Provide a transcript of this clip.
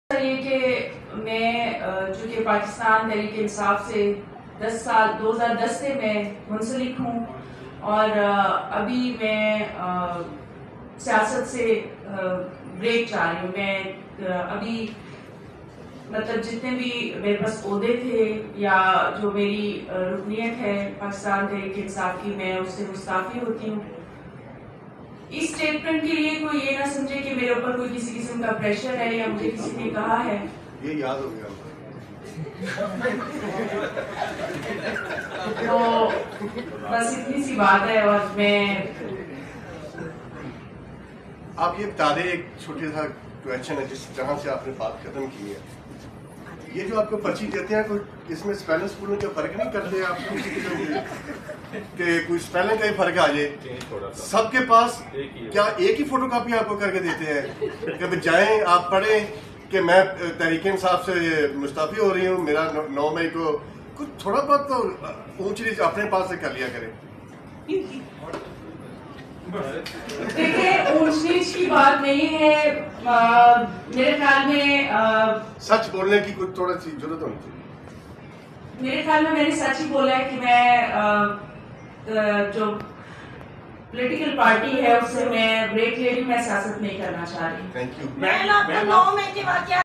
ये कि मैं चूँकि पाकिस्तान तहरीक इंसाफ से 10 साल 2010 से मैं मुंसलिक हूँ और अभी मैं सियासत से ब्रेक चाह रही हूँ। मैं अभी मतलब जितने भी मेरे पास ओहदे थे या जो मेरी रुकनीत है पाकिस्तान तहरीक इंसाफ की, मैं उससे मुस्ताफ़ी होती हूँ। इस स्टेटमेंट के लिए कोई ये ना समझे कि मेरे ऊपर कोई किसी किस्म का प्रेशर है या मुझे किसी ने कहा है। ये याद हो गया तो बस इतनी सी बात है। और मैं आप ये बता दें, एक छोटा सा क्वेश्चन है जिस तरह से आपने बात खत्म की है, ये जो आपको पर्ची देते हैं कोई इसमें स्पेलिंग स्कूलों का फर्क नहीं करते आप किसी किस्म के कोई स्पेलिंग का ही फर्क आ जाए सबके पास? क्या एक ही फोटोकॉपी आपको करके देते हैं कि जाएं आप पढ़ें कि मैं तहरीक इंसाफ से मुस्ताफी हो रही हूँ, मेरा 9 मई को? कुछ थोड़ा बहुत तो ऊंच नीच अपने पास से कर लिया करें। देखिए, ऊंच नीच की बात नहीं है। मेरे ख्याल में सच बोलने की कुछ थोड़ा सी जरूरत होनी चाहिए। मेरे ख्याल में मैंने सच ही बोला है कि मैं जो पॉलिटिकल पार्टी है उससे मैं ब्रेक ले रही हूँ। मैं सियासत नहीं करना चाह रही। Thank you. मैं आपको 9 मई के बाद